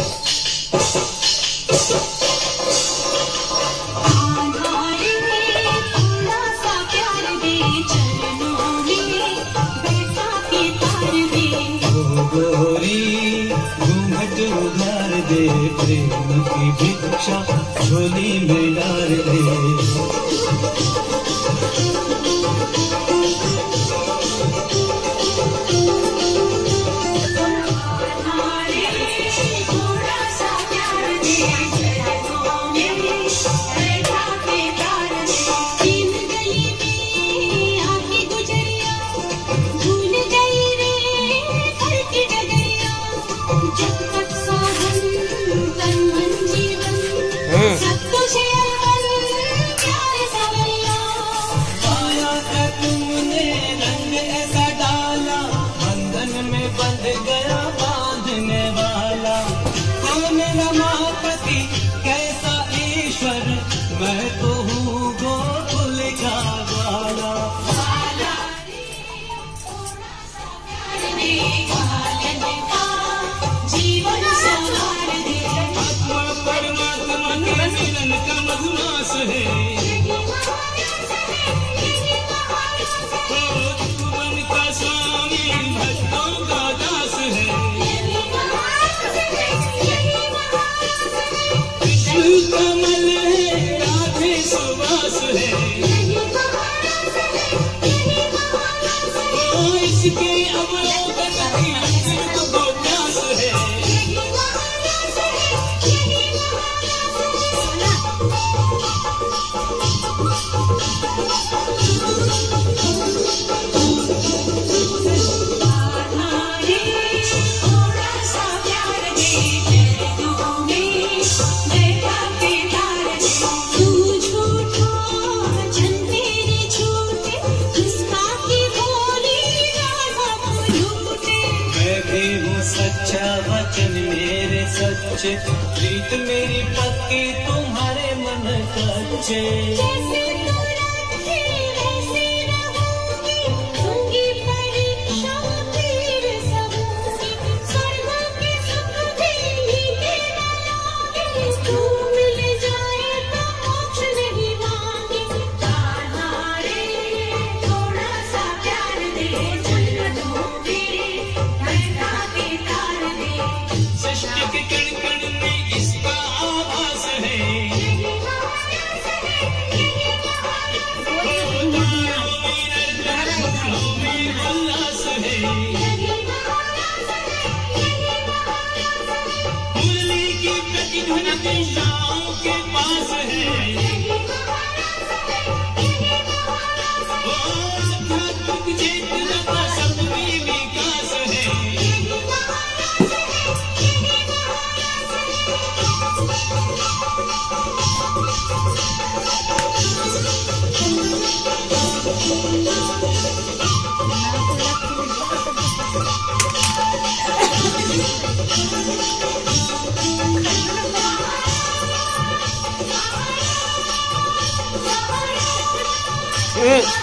प्रेम की भिक्षा झोली में डाल दे। कैसा ईश्वर मैं तो हूँ गोकुल का वाला। जीवन आत्मा परमात्मा के मिलन का मधुमास है। भगवान का स्वामी भक्तों का दास है। कमल है राधे सुवास है। इसके अवलोकन की अमृत को प्यास है। सच्चा वचन मेरे सच्चे, प्रीत मेरी पक्की तुम्हारे मन कच्चे। के पास है चेतना का सबकी विकास है। Mm.